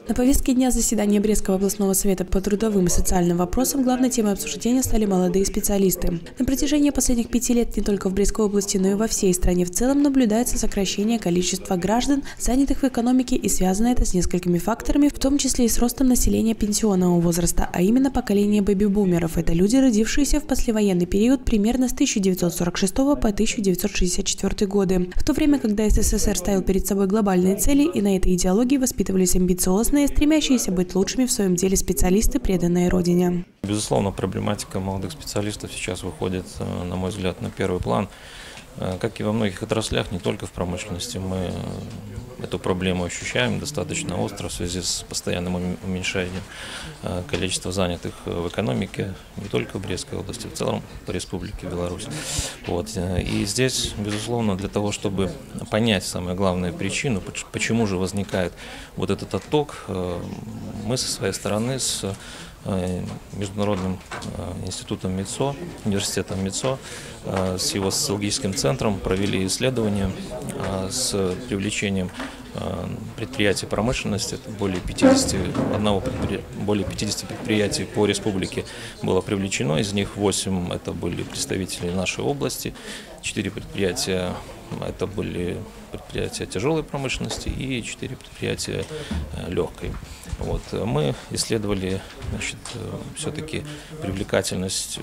На повестке дня заседания Брестского областного совета по трудовым и социальным вопросам главной темой обсуждения стали молодые специалисты. На протяжении последних 5 лет не только в Брестской области, но и во всей стране в целом наблюдается сокращение количества граждан, занятых в экономике, и связано это с несколькими факторами, в том числе и с ростом населения пенсионного возраста, а именно поколение бэби-бумеров. Это люди, родившиеся в послевоенный период примерно с 1946 по 1964 годы. В то время, когда СССР ставил перед собой глобальные цели, и на этой идеологии воспитывались амбициозные, стремящиеся быть лучшими в своем деле специалисты, преданные Родине. Безусловно, проблематика молодых специалистов сейчас выходит, на мой взгляд, на первый план. Как и во многих отраслях, не только в промышленности, мы эту проблему ощущаем достаточно остро в связи с постоянным уменьшением количества занятых в экономике, не только в Брестской области, в целом по Республике Беларусь. И здесь, безусловно, для того, чтобы понять самую главную причину, почему же возникает вот этот отток, мы со своей стороны с Международным институтом МИЦО, университетом МИЦО, с его социологическим центром провели исследование с привлечением предприятий промышленности. Это более 50 предприятий по республике было привлечено, из них 8 это были представители нашей области, 4 предприятия это были предприятия тяжелой промышленности и 4 предприятия легкой. Мы исследовали, все-таки привлекательность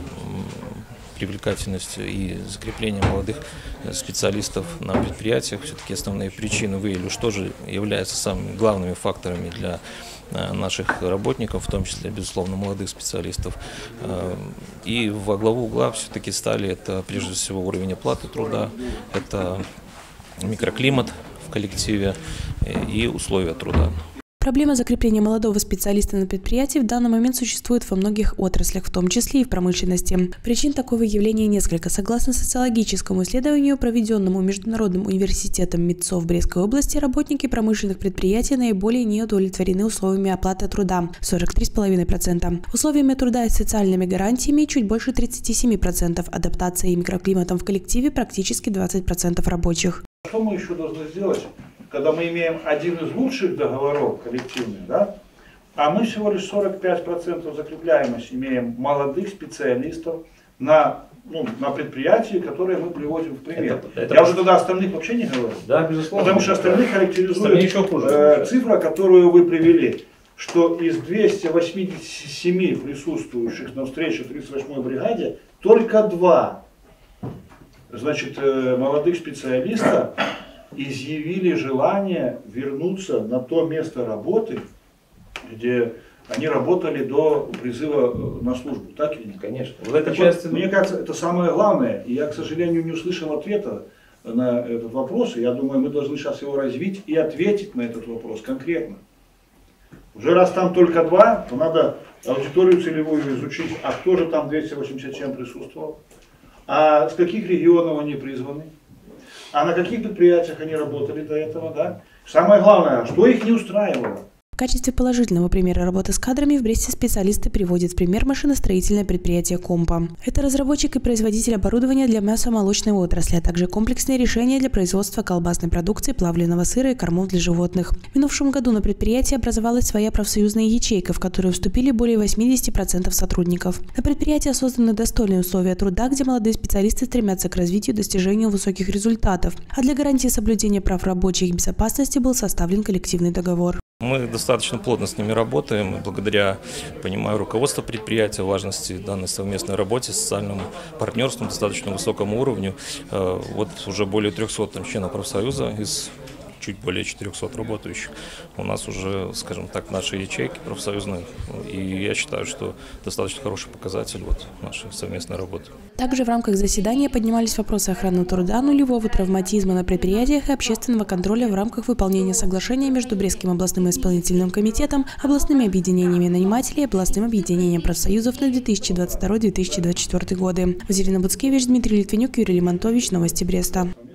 и закрепление молодых специалистов на предприятиях. Все-таки основные причины выявили, что же является самыми главными факторами для наших работников, в том числе, безусловно, молодых специалистов. И во главу угла все-таки стали это, прежде всего, уровень оплаты труда, это микроклимат в коллективе и условия труда. Проблема закрепления молодого специалиста на предприятии в данный момент существует во многих отраслях, в том числе и в промышленности. Причин такого явления несколько. Согласно социологическому исследованию, проведенному Международным университетом МИЦО в Брестской области, работники промышленных предприятий наиболее не удовлетворены условиями оплаты труда – 43,5%. Условиями труда и социальными гарантиями – чуть больше 37%, адаптацией и микроклиматом в коллективе – практически 20% рабочих. Что мы еще должны сделать, когда мы имеем один из лучших договоров коллективных, да, а мы всего лишь 45% закрепляемость имеем молодых специалистов на предприятии, которые мы приводим в пример. Я уже тогда остальных вообще не говорю. Да, безусловно. Потому что остальных характеризует цифра, которую вы привели, что из 287 присутствующих на встрече в 38-й бригаде только 2 молодых специалиста изъявили желание вернуться на то место работы, где они работали до призыва на службу. Так или нет? Конечно. Мне кажется, это самое главное. И я, к сожалению, не услышал ответа на этот вопрос. И я думаю, мы должны сейчас его развить и ответить на этот вопрос конкретно. Уже раз там только 2, то надо аудиторию целевую изучить. А кто же там 287 присутствовал? А с каких регионов они призваны? А на каких предприятиях они работали до этого, да? Самое главное, что их не устраивало? В качестве положительного примера работы с кадрами в Бресте специалисты приводят в пример машиностроительное предприятие «Компа». Это разработчик и производитель оборудования для мясомолочной отрасли, а также комплексные решения для производства колбасной продукции, плавленного сыра и кормов для животных. В минувшем году на предприятии образовалась своя профсоюзная ячейка, в которую вступили более 80% сотрудников. На предприятии созданы достойные условия труда, где молодые специалисты стремятся к развитию и достижению высоких результатов. А для гарантии соблюдения прав рабочих и безопасности был составлен коллективный договор. Мы достаточно плотно с ними работаем, и благодаря, понимаю, руководству предприятия, важности данной совместной работе, социальному партнерству на достаточно высоком уровне. Уже более 300 членов профсоюза из чуть более 400 работающих. У нас уже, скажем так, наши ячейки профсоюзные, и я считаю, что достаточно хороший показатель нашей совместной работы. Также в рамках заседания поднимались вопросы охраны труда, нулевого травматизма на предприятиях и общественного контроля в рамках выполнения соглашения между Брестским областным исполнительным комитетом, областными объединениями нанимателей и областным объединением профсоюзов на 2022-2024 годы. Вазирина Буцкевич, Дмитрий Литвинюк, Юрий Лимонтович. Новости Бреста.